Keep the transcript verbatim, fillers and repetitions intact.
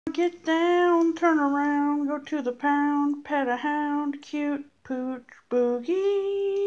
Get down, turn around, go to the pound, pet a hound, cute Pooch Boogie.